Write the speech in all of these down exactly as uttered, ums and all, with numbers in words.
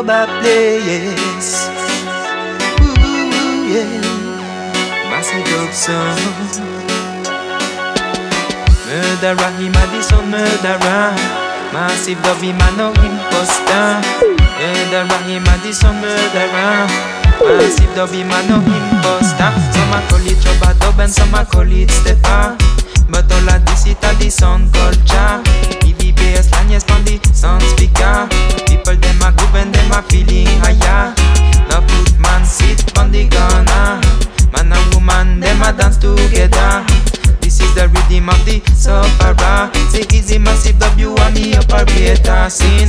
Doba place. Ooh, yeah. Massive dub sound. Murderer, him a the son murderer. Massive dub, him a no imposter. Murderer, him a the son murderer. Massive dub, him a no imposter. Some a call it Chubba Dub and some a call it Stepper. But all of this it a the sound culture. P V bass line yes from the sound speaker. People them a groove and them a feeling higher. No put man sit on the corner. Man and woman them a dance together. This is the rhythm of the sufferer. Say easy Massive Dub, you and me operator scene.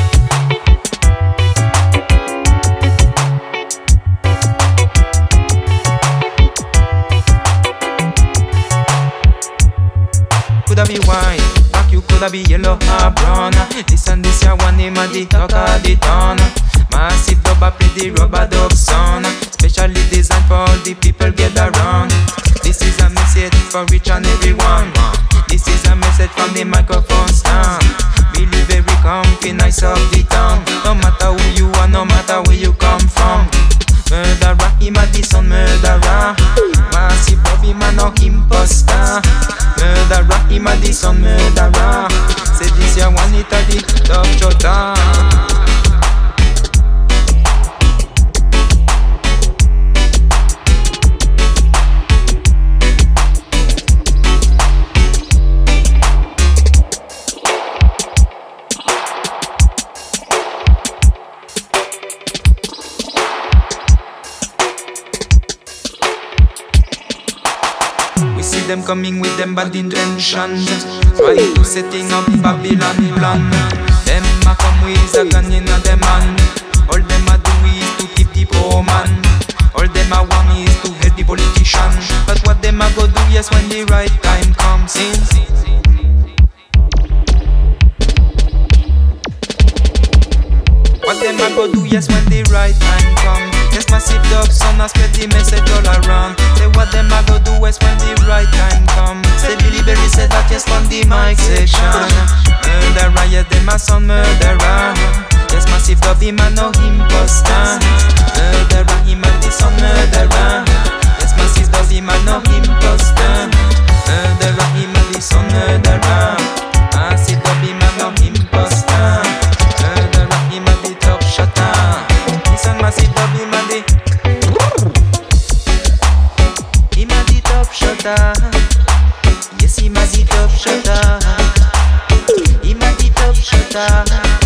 Coulda be white, black, you coulda be yellow or brown. This and this ya one name of the talk of the town. Massive Dub a play the rubber dub sound, specially designed for all the people get around. This is a message for each and everyone. This is a message from the microphone stand. Believe every comfy nice of the town. No matter who you are, no matter where you come from. Murderer, him a the son murderer. Massive Dub, him a no imposter. Murderer, him a the son murderer. Say this ya one it a the top shooter. We see them coming with them bad intentions, trying to setting up Babylon plan. Them a come with a gun in a them hand. All them a do is to keep the poor man. All them a want is to help the politician. But what them a go do yes when the right time comes in. What them a go do yes when the right time comes. Yes, Massive Dub son a spread the message all around. Say what them a go do yes when the right time come. Say Billy Berry said that yes from the mic section. Murderer, yes them a son murderer. Yes, Massive Dub him a no imposter. Murderer, him a the son murderer. Yes, Massive Dub him a no imposter. Murderer, him a the son murderer. Massive Dub him a no imposter. Murderer, him a the top shotter. This one Massive Dub him a the him a the top shotter. Yes, him a the top shotter. Him a the top shotter.